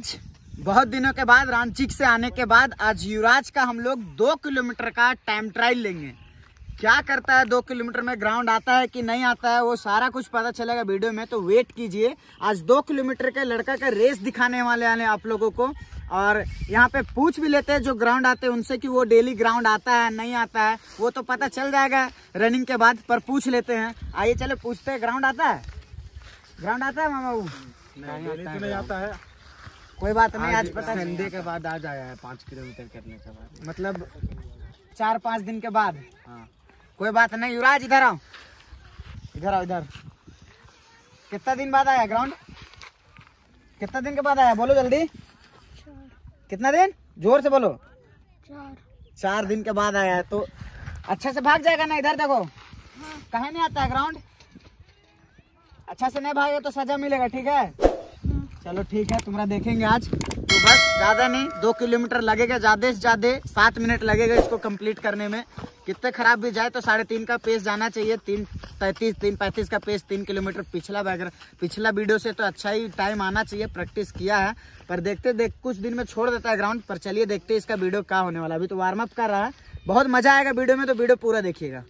आज बहुत दिनों के बाद रांची से आने के बाद आज युवराज का हम लोग 2 किलोमीटर का टाइम ट्रायल लेंगे। क्या करता है 2 किलोमीटर में, ग्राउंड आता है कि नहीं आता है, वो सारा कुछ पता चलेगा वीडियो में, तो वेट कीजिए। आज 2 किलोमीटर के लड़का का रेस दिखाने वाले हैं आप लोगों को। और यहाँ पे पूछ भी लेते हैं जो ग्राउंड आते हैं उनसे कि वो डेली ग्राउंड आता है नहीं आता है, वो तो पता चल जाएगा रनिंग के बाद, पर पूछ लेते हैं। आइए चले पूछते हैं। ग्राउंड आता है? ग्राउंड आता है मामा? वो नहीं आता है। कोई बात नहीं, आज पता संडे के बाद आज आया है 5 किलोमीटर करने के बाद, मतलब 4-5 दिन के बाद। हाँ कोई बात नहीं। युवराज इधर आओ, इधर आओ, इधर। कितना दिन बाद आया ग्राउंड? कितना दिन के बाद आया? बोलो जल्दी। कितना दिन? जोर से बोलो। 4 दिन के बाद आया है, तो अच्छा से भाग जाएगा ना। इधर देखो। कहे नहीं आता है ग्राउंड? अच्छा से नहीं भागे तो सजा मिलेगा, ठीक है? चलो ठीक है, तुम्हारा देखेंगे आज। तो बस ज्यादा नहीं, 2 किलोमीटर लगेगा, ज्यादा से ज्यादा 7 मिनट लगेगा इसको कंप्लीट करने में। कितने खराब भी जाए तो 3.5 का पेस जाना चाहिए। 3:33 3:35 का पेस 3 किलोमीटर पिछला वीडियो से तो अच्छा ही टाइम आना चाहिए। प्रैक्टिस किया है, पर देखते कुछ दिन में छोड़ देता है ग्राउंड। पर चलिए देखते इसका वीडियो क्या होने वाला। अभी तो वार्म अप कर रहा है, बहुत मजा आएगा वीडियो में, तो वीडियो पूरा देखिएगा।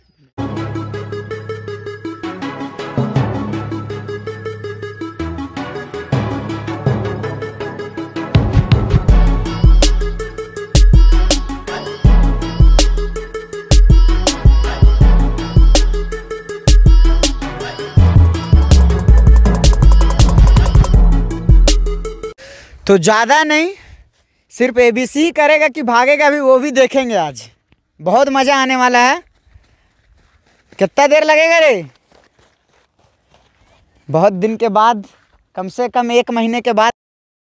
तो ज़्यादा नहीं, सिर्फ ABC करेगा कि भागेगा अभी वो भी देखेंगे आज। बहुत मज़ा आने वाला है। कितना देर लगेगा रे? बहुत दिन के बाद, कम से कम 1 महीने के बाद।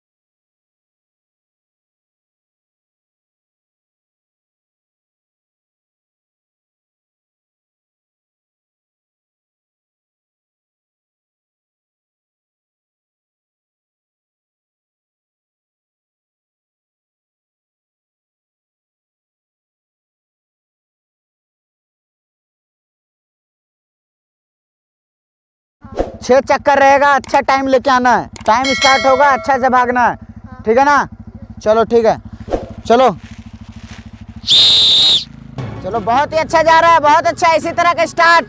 छह चक्कर रहेगा, अच्छा टाइम लेके आना है। टाइम स्टार्ट होगा, अच्छा से भागना है, ठीक है ना? चलो ठीक है, चलो चलो। बहुत ही अच्छा जा रहा है, बहुत अच्छा। इसी तरह का स्टार्ट,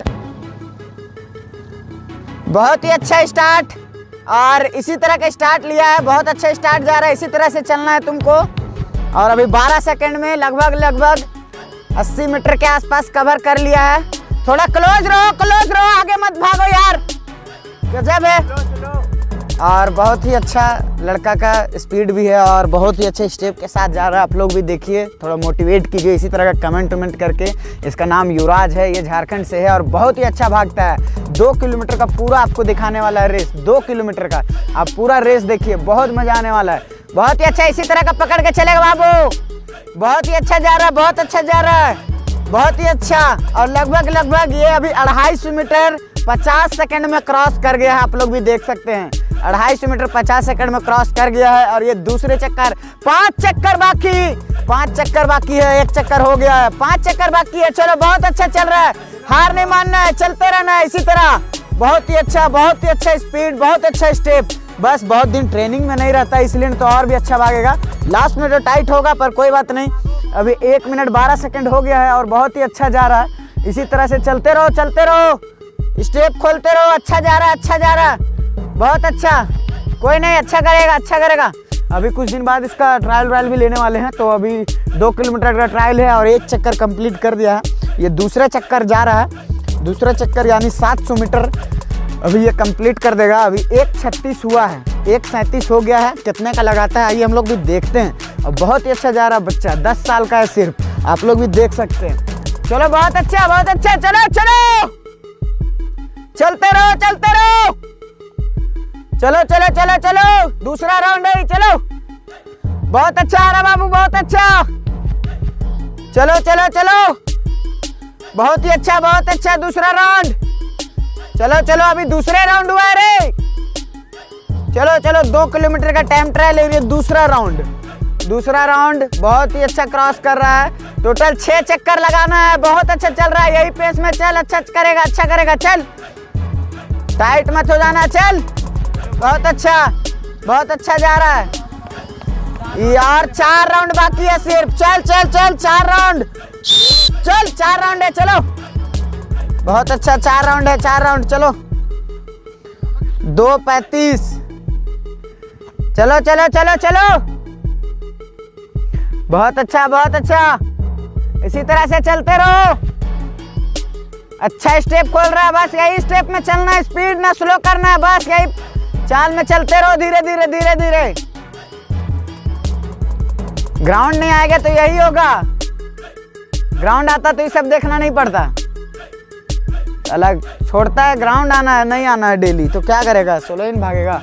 बहुत ही अच्छा स्टार्ट, और इसी तरह का स्टार्ट लिया है। बहुत अच्छा स्टार्ट जा रहा है, इसी तरह से चलना है तुमको। और अभी 12 सेकंड में लगभग 80 मीटर के आसपास कवर कर लिया है। थोड़ा क्लोज रहो, आगे मत भागो यार। गजब है। और बहुत ही अच्छा लड़का का स्पीड भी है, और बहुत ही अच्छे स्टेप के साथ जा रहा है। आप लोग भी देखिए, थोड़ा मोटिवेट कीजिए इसी तरह का कमेंट करके। इसका नाम युवराज है, ये झारखंड से है और बहुत ही अच्छा भागता है। 2 किलोमीटर का पूरा आपको दिखाने वाला है रेस। 2 किलोमीटर का आप पूरा रेस देखिए, बहुत मजा आने वाला है। बहुत ही अच्छा, इसी तरह का पकड़ के चलेगा बाबू। बहुत ही अच्छा जा रहा है, बहुत अच्छा जा रहा है, बहुत ही अच्छा। और लगभग ये अभी 250 मीटर 50 सेकंड में क्रॉस कर गया है। आप लोग भी देख सकते हैं, 250 मीटर 50 सेकंड में क्रॉस कर गया है। और ये दूसरे चक्कर, 5 चक्कर बाकी है। 1 चक्कर हो गया है, 5 चक्कर बाकी है। चलो बहुत अच्छा चल रहा है, हार नहीं मानना है, चलते रहना है इसी तरह। बहुत ही अच्छा स्पीड, बहुत अच्छा स्टेप। बस बहुत दिन ट्रेनिंग में नहीं रहता, इसलिए तो और भी अच्छा भागेगा। लास्ट में तो टाइट होगा, पर कोई बात नहीं। अभी 1 मिनट 12 सेकंड हो गया है और बहुत ही अच्छा जा रहा है। इसी तरह से चलते रहो, स्टेप खोलते रहो। अच्छा जा रहा है, बहुत अच्छा। कोई नहीं, अच्छा करेगा। अभी कुछ दिन बाद इसका ट्रायल भी लेने वाले हैं। तो अभी 2 किलोमीटर का ट्रायल है और 1 चक्कर कंप्लीट कर दिया है। ये दूसरा चक्कर जा रहा है, दूसरा चक्कर यानी 700 मीटर अभी ये कंप्लीट कर देगा। अभी 1:36 हुआ है, 1:37 हो गया है। कितने का लगाता है आइए हम लोग भी देखते हैं। और बहुत ही अच्छा जा रहा है बच्चा, 10 साल का है सिर्फ। आप लोग भी देख सकते हैं। चलो बहुत अच्छा, चलो चलते रहो। चलो। दूसरा राउंड है, चलो। बहुत अच्छा आ रहा बाबू, बहुत अच्छा। चलो। बहुत ही अच्छा, दूसरा राउंड। चलो, अभी दूसरे राउंड हुआ है रे। चलो 2 किलोमीटर का टाइम ट्रायल है, दूसरा राउंड। बहुत ही अच्छा क्रॉस कर रहा है। टोटल 6 चक्कर लगाना है। बहुत अच्छा चल रहा है, यही पेस में चल। अच्छा करेगा, चल। टाइट मत हो जाना, चल। बहुत अच्छा जा रहा है। यार 4 राउंड बाकी है सिर्फ। चल चल चल 4 राउंड, चल 4 राउंड है, चलो बहुत अच्छा 4 राउंड है, 4 राउंड चलो। 2:35 चलो चलो चलो चलो, बहुत अच्छा बहुत अच्छा, इसी तरह से चलते रहो। अच्छा स्टेप खोल रहा है, बस यही स्टेप में चलना है, स्पीड ना स्लो करना है, बस यही चाल में चलते रहो, धीरे धीरे धीरे धीरे। ग्राउंड नहीं आएगा तो यही होगा, ग्राउंड आता तो ये सब देखना नहीं पड़ता। अलग छोड़ता है, ग्राउंड आना है नहीं आना है डेली, तो क्या करेगा, सोलो इन भागेगा।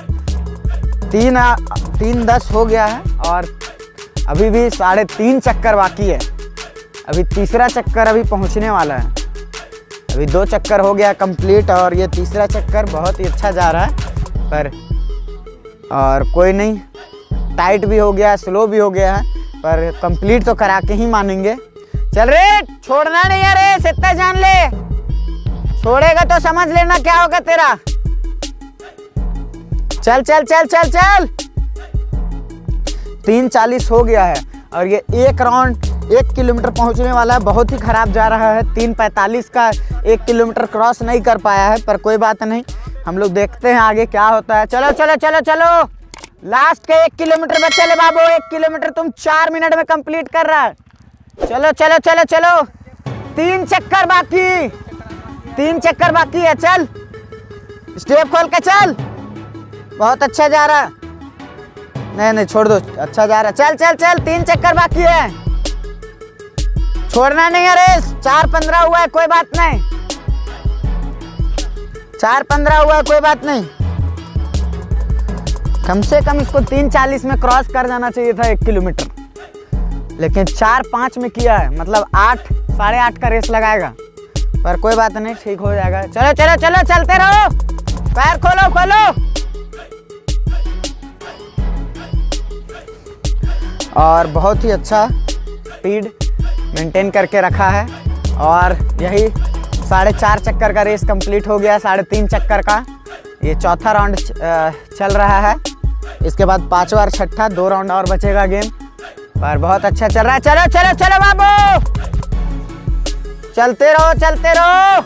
3:10 हो गया है और अभी भी 3.5 चक्कर बाकी है। अभी तीसरा चक्कर अभी पहुंचने वाला है, अभी 2 चक्कर हो गया कंप्लीट और ये तीसरा चक्कर बहुत ही अच्छा जा रहा है। पर और कोई नहीं, टाइट भी हो गया, स्लो भी हो गया है, पर कंप्लीट तो करा के ही मानेंगे। चल रे, छोड़ना नहीं है रे, इतना जान ले, छोड़ेगा तो समझ लेना क्या होगा तेरा। चल चल चल चल चल। 3:40 हो गया है और ये एक राउंड 1 किलोमीटर पहुंचने वाला है, बहुत ही खराब जा रहा है। 3:45 का 1 किलोमीटर क्रॉस नहीं कर पाया है, पर कोई बात नहीं, हम लोग देखते हैं आगे क्या होता है। चलो चलो चलो चलो, लास्ट के 1 किलोमीटर बचे ले बाबू, 1 किलोमीटर तुम 4 मिनट में कंप्लीट कर रहा है। चलो चलो चलो चलो, 3 चक्कर बाकी, 3 चक्कर बाकी है। चल स्टेप खोल के चल, बहुत अच्छा जा रहा है। नहीं नहीं छोड़ दो, अच्छा जा रहा है। चल चल चल, 3 चक्कर बाकी है, छोड़ना नहीं है रेस। 4:15 हुआ है, कोई बात नहीं, 4:15 हुआ है, कोई बात नहीं। कम से कम इसको 3:40 में क्रॉस कर जाना चाहिए था 1 किलोमीटर, लेकिन 4:05 में किया है, मतलब 8 साढ़े 8 का रेस लगाएगा, पर कोई बात नहीं, ठीक हो जाएगा। चलो चलो चलो, चलते रहो, पैर खोलो खोलो। और बहुत ही अच्छा स्पीड मेंटेन करके रखा है और यही 4.5 चक्कर का रेस कंप्लीट हो गया, 3.5 चक्कर का। ये चौथा राउंड चल रहा है, इसके बाद 5वां और 6ठा, 2 राउंड और बचेगा गेम, पर बहुत अच्छा चल रहा है। चलो चलो चलो बाबू, चलते रहो चलते रहो,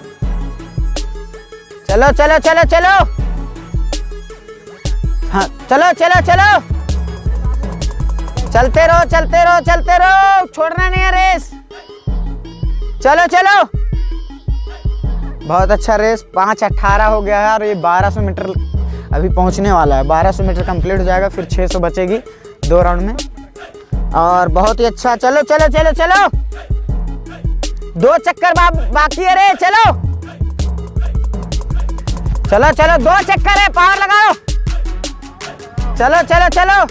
चलो चलो चलो चलो, हाँ चलो चलो चलो, चलते रहो चलते रहो चलते रहो, छोड़ना नहीं है रेस। चलो चलो, बहुत अच्छा रेस, 5:18 हो गया है और ये 1200 मीटर अभी पहुंचने वाला है। 1200 मीटर कंप्लीट हो जाएगा, फिर 600 बचेगी 2 राउंड में, और बहुत ही अच्छा। चलो चलो चलो चलो, 2 चक्कर बाकी है रे, चलो चलो चलो, 2 चक्कर है, पावर लगाओ। चलो चलो चलो,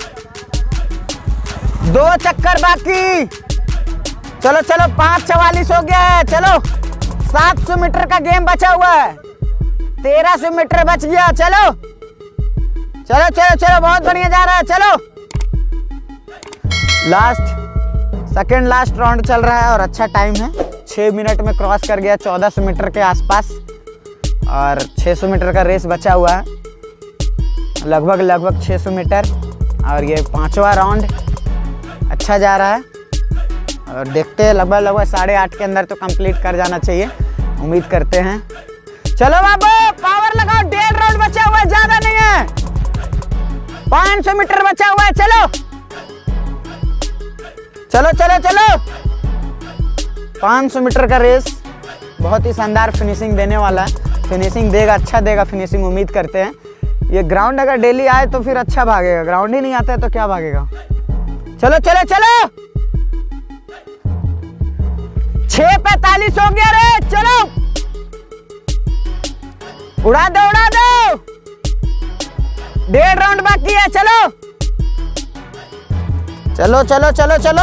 2 चक्कर बाकी, चलो चलो, 5:44 हो गया है। चलो 700 मीटर का गेम बचा हुआ है, 1300 मीटर बच गया। चलो चलो चलो चलो, बहुत बढ़िया जा रहा है। चलो सेकंड लास्ट राउंड चल रहा है और अच्छा टाइम है, 6 मिनट में क्रॉस कर गया 1400 मीटर के आसपास, और 600 मीटर का रेस बचा हुआ है, लगभग 600 मीटर, और ये 5वां राउंड अच्छा जा रहा है और देखते हैं, लगभग 8:30 के अंदर तो कंप्लीट कर जाना चाहिए, उम्मीद करते हैं। चलो बाबू, पावर लगाओ, 1.5 राउंड बचा हुआ है, ज्यादा नहीं है, 500 मीटर बचा हुआ है। चलो चलो चलो चलो, 500 मीटर का रेस बहुत ही शानदार फिनिशिंग देने वाला है, फिनिशिंग देगा, अच्छा देगा फिनिशिंग, उम्मीद करते हैं। ये ग्राउंड अगर डेली आए तो फिर अच्छा भागेगा, ग्राउंड ही नहीं आता है तो क्या भागेगा। चलो चलो चलो, 6:45 हो गया रे, चलो उड़ा दो उड़ा दो, 1.5 राउंड बाकी है। चलो चलो चलो चलो चलो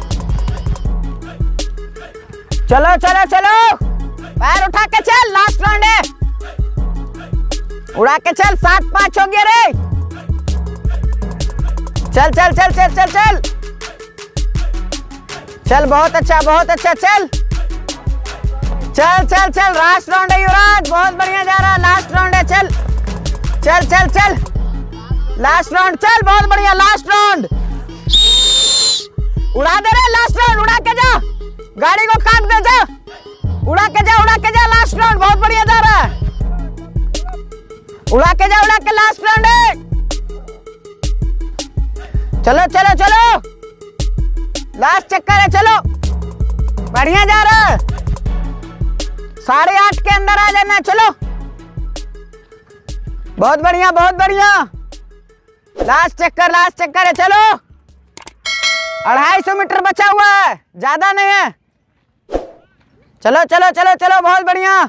चलो चलो चलो, पैर उठा के चल, लास्ट राउंड है, उड़ा के चल। 7:05 हो गया रे, चल चल चल चल चल चल चल, बहुत अच्छा चल चल चल चल, लास्ट राउंड है युवराज, बहुत बढ़िया जा रहा है, लास्ट राउंड है। चल चल चल चल, लास्ट राउंड, चल बहुत बढ़िया, लास्ट राउंड। उड़ा दे रहे, लास्ट राउंड उड़ा के जा, गाड़ी को काट दे, जा उड़ा के जा, उड़ा के जा, लास्ट राउंड बहुत बढ़िया जा रहा है, उड़ा के जा, उड़ा के लास्ट राउंड है, चलो चलो चलो, लास्ट चक्कर है, चलो बढ़िया जा रहा है, 8.5 के अंदर आ जाना, चलो बहुत बढ़िया बहुत बढ़िया, लास्ट चक्कर है, चलो 250 मीटर बचा हुआ है, ज्यादा नहीं है, चलो चलो चलो चलो बहुत बढ़िया,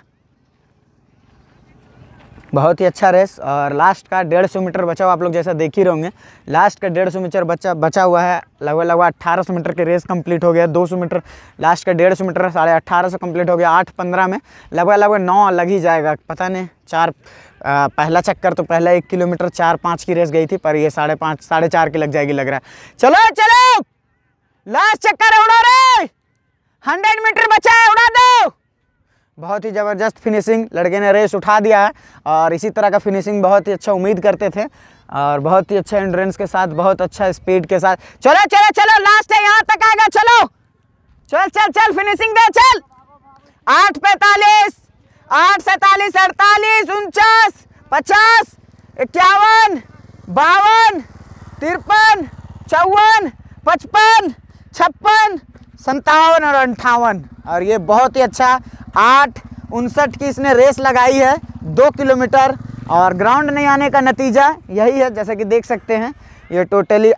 बहुत ही अच्छा रेस। और लास्ट का 150 मीटर बचा हुआ, आप लोग जैसा देख ही रहे होंगे, लास्ट का 150 मीटर बचा हुआ है, लगभग 1800 मीटर की रेस कंप्लीट हो गया, 200 मीटर लास्ट का 150 मीटर 1850 कंप्लीट हो गया, 8:15 में लगभग 9 लग ही जाएगा, पता नहीं 4 पहला चक्कर तो पहला 1 किलोमीटर 4-5 की रेस गई थी, पर ये 5.5 4.5 की लग जाएगी लग रहा है। चलो चलो लास्ट चक्कर है, उड़ा रे, 100 मीटर बचा है, उड़ा दो। बहुत ही ज़बरदस्त फिनिशिंग, लड़के ने रेस उठा दिया है और इसी तरह का फिनिशिंग बहुत ही अच्छा उम्मीद करते थे और बहुत ही अच्छा एंड्योरेंस के साथ, बहुत अच्छा स्पीड के साथ। चलो चलो चलो लास्ट है, यहाँ तक आ गया, चलो चल चल चल फिनिशिंग दे, चल 8:45 8:47 48 49 50 51 52 53 54 55 56 57 और 58, और ये बहुत ही अच्छा 8:59 की इसने रेस लगाई है, 2 किलोमीटर। और ग्राउंड नहीं आने का नतीजा यही है, जैसा कि देख सकते हैं, ये टोटली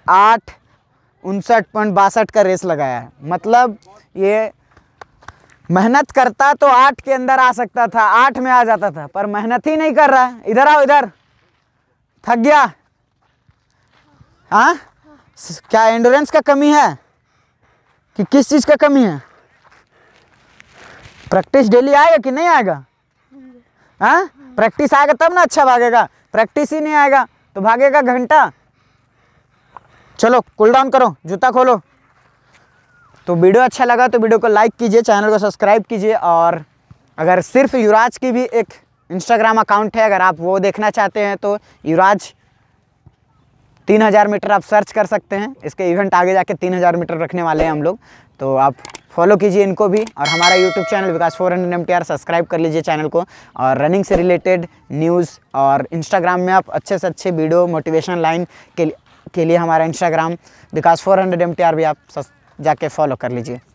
8:59.62 का रेस लगाया है। मतलब ये मेहनत करता तो 8 के अंदर आ सकता था, 8 में आ जाता था, पर मेहनत ही नहीं कर रहा है। इधर आओ, इधर, थक गया? हाँ, क्या एंड्योरेंस का कमी है कि किस चीज़ का कमी है? प्रैक्टिस डेली आएगा कि नहीं आएगा? हाँ, प्रैक्टिस आएगा तब ना अच्छा भागेगा, प्रैक्टिस ही नहीं आएगा तो भागेगा घंटा। चलो कूल डाउन करो, जूता खोलो। तो वीडियो अच्छा लगा तो वीडियो को लाइक कीजिए, चैनल को सब्सक्राइब कीजिए, और अगर सिर्फ युवराज की भी एक इंस्टाग्राम अकाउंट है, अगर आप वो देखना चाहते हैं तो युवराज 3000 मीटर आप सर्च कर सकते हैं। इसके इवेंट आगे जाके 3000 मीटर रखने वाले हैं हम लोग, तो आप फॉलो कीजिए इनको भी। और हमारा YouTube channel Vikas 400 MTR subscribe कर लीजिए चैनल को। और रनिंग से रिलेटेड न्यूज़ और इंस्टाग्राम में आप अच्छे से अच्छे वीडियो मोटिवेशन लाइन के लिए हमारा इंस्टाग्राम विकास 400 MTR भी आप जाके फॉलो कर लीजिए।